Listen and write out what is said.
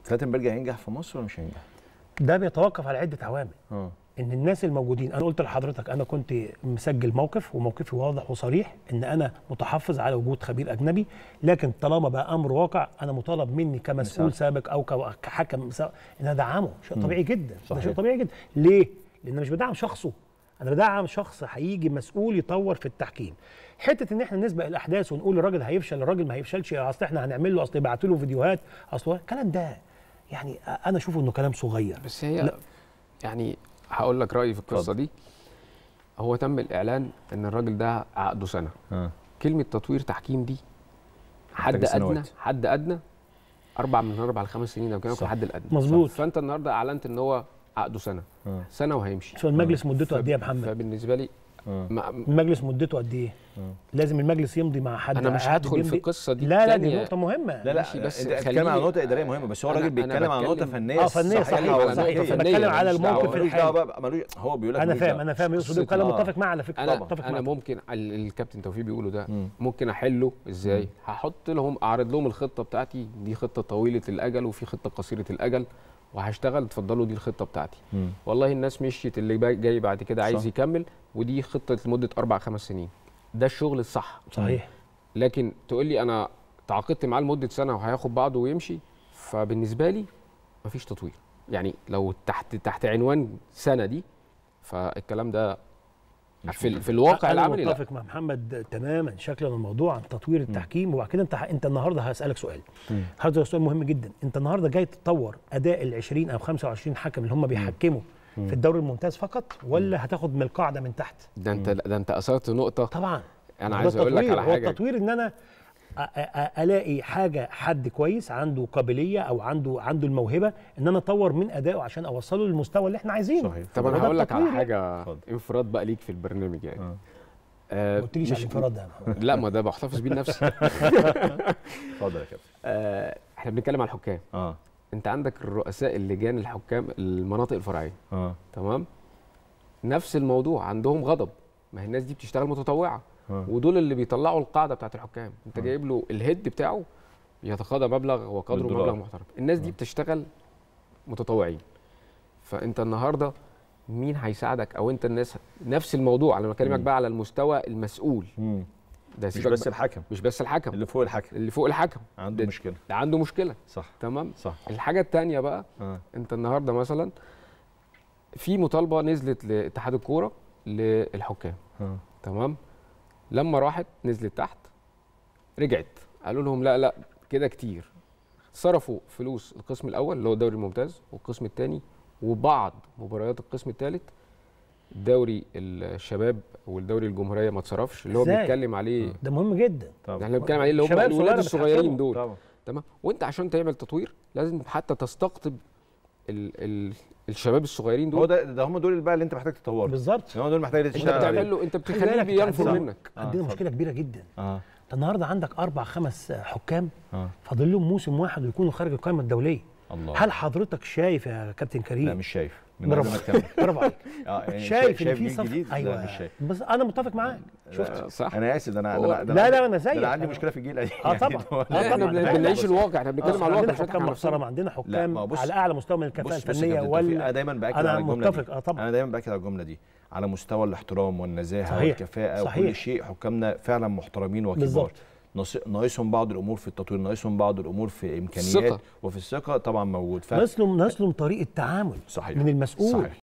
فلاتنبرج هينجح في مصر ولا مش هينجح؟ ده بيتوقف على عده عوامل. ان الناس الموجودين، انا قلت لحضرتك انا كنت مسجل موقف وموقفي واضح وصريح ان انا متحفظ على وجود خبير اجنبي، لكن طالما بقى امر واقع انا مطالب مني كمسؤول سابق او كحكم ان انا ادعمه. شيء طبيعي جدا. ده شيء طبيعي جدا. ليه؟ لان انا مش بدعم شخصه، انا بدعم شخص هيجي مسؤول يطور في التحكيم. حته ان احنا نسبق الاحداث ونقول الراجل هيفشل، الراجل ما هيفشلش، اصل احنا هنعمل له، اصل يبعتوا له فيديوهات، اصل الكلام ده يعني انا اشوفه انه كلام صغير. بس هي يعني هقول لك رايي في القصه دي. هو تم الاعلان ان الراجل ده عقده سنه. كلمه تطوير تحكيم دي حد ادنى 4 ل 5 سنين او كده، الحد الادنى. مظبوط. فانت النهارده اعلنت ان هو عقده سنه وهيمشي. شو المجلس مدته قد ايه يا محمد؟ فبالنسبه لي المجلس مدته قد ايه؟ لازم المجلس يمضي مع حد. انا مش هدخل في القصه دي. لا دي نقطه مهمه. لا بس بتتكلم عن نقطه اداريه مهمه، بس هو الراجل بيتكلم عن نقطه فنيه. فنيه صحيح. بتكلم على الموقف الحالي. هو بيقول لك انا فاهم يقصد ايه، وكلام متفق معاه على فكره. انا ممكن الكابتن توفيق بيقوله ده ممكن احله ازاي؟ هحط لهم، اعرض لهم الخطه بتاعتي، دي خطه طويله الاجل وفي خطه قصيره الاجل، وهشتغل. اتفضلوا دي الخطه بتاعتي. والله الناس مشيت، اللي جاي بعد كده عايز يكمل، ودي خطه لمده 4 5 سنين. ده الشغل الصح. صحيح. لكن تقول لي انا تعاقدت معاه لمده سنه وهياخد بعضه ويمشي، فبالنسبه لي مفيش تطوير. يعني لو تحت عنوان سنه دي، فالكلام ده في الواقع العملي. انا متفق مع محمد تماما. شكلا الموضوع عن تطوير التحكيم. وبعد كده انت النهارده هسالك سؤال. هذا سؤال مهم جدا. انت النهارده جاي تطور اداء ال 20 او 25 حكم اللي هم بيحكموا في الدوري الممتاز فقط، ولا هتاخد من القاعده من تحت؟ ده انت اثرت نقطه. طبعا انا عايز اقول لك على حاجه. هو التطوير ان انا الاقي حد كويس عنده قابليه او عنده الموهبه ان انا اطور من ادائه عشان اوصله للمستوى اللي احنا عايزينه. صحيح. طب انا هقول لك على حاجه انفراد بقى ليك في البرنامج يعني. ما قلتليش على الانفراد ده. لا، ما ده بحتفظ بيه لنفسي. اتفضل يا كابتن. احنا بنتكلم على الحكام. انت عندك الرؤساء اللجان الحكام المناطق الفرعيه. تمام. نفس الموضوع، عندهم غضب. ما هي الناس دي بتشتغل متطوعه، ودول اللي بيطلعوا القاعده بتاعت الحكام. انت جايب له الهيد بتاعه يتقاضى مبلغ وقدره مبلغ محترم. الناس دي بتشتغل متطوعين. فانت النهارده مين هيساعدك؟ او انت الناس نفس الموضوع. انا بكلمك بقى على المستوى المسؤول. ده مش بس الحكم. اللي فوق الحكم عنده مشكله. ده عنده مشكله. صح. تمام. صح. الحاجه الثانيه بقى انت النهارده مثلا في مطالبه نزلت لاتحاد الكوره للحكام. تمام. لما راحت نزلت تحت، رجعت قالوا لهم لا كده كتير. صرفوا فلوس القسم الاول اللي هو الدوري الممتاز، والقسم الثاني، وبعض مباريات القسم الثالث. الدوري الشباب والدوري الجمهوريه ما اتصرفش، اللي هو بنتكلم عليه. ده مهم جدا. احنا بنتكلم عليه اللي هم الولاد الصغيرين دول. تمام. وانت عشان تعمل تطوير لازم حتى تستقطب الشباب الصغيرين دول. هو ده هم دول بقى اللي انت محتاج تطورهم. بالظبط. هم دول محتاج تشتغل عليهم. انت بتخليه بينفر منك. عندنا مشكله كبيره جدا. انت النهارده عندك 4 5 حكام فاضل لهم موسم واحد ويكونوا خارج القائمه الدوليه. الله. هل حضرتك شايف يا كابتن كريم؟ لا مش شايف. برافو عليك. يعني شايف ان في صف. ايوه مش شايف. بس انا متفق معاك. شفت صح. انا اسف. ده انا لا انا زيك. انا عندي مشكله في الجيل القديم. طبعا. احنا بنعيش الواقع. احنا بنتكلم على الواقع. حكام محترم، عندنا حكام على اعلى مستوى من الكفاءه الفنيه. انا دايما باكد على الجمله دي. طبعا. انا دايما باكد على الجمله دي على مستوى الاحترام والنزاهه والكفاءه وكل شيء. حكامنا فعلا محترمين وكبار. بالظبط. ناقصهم بعض الامور في التطوير، ناقصهم بعض الامور في امكانيات وفي الثقه طبعا موجود. ناقصهم طريقه تعامل. صحيح. من المسؤول. صحيح.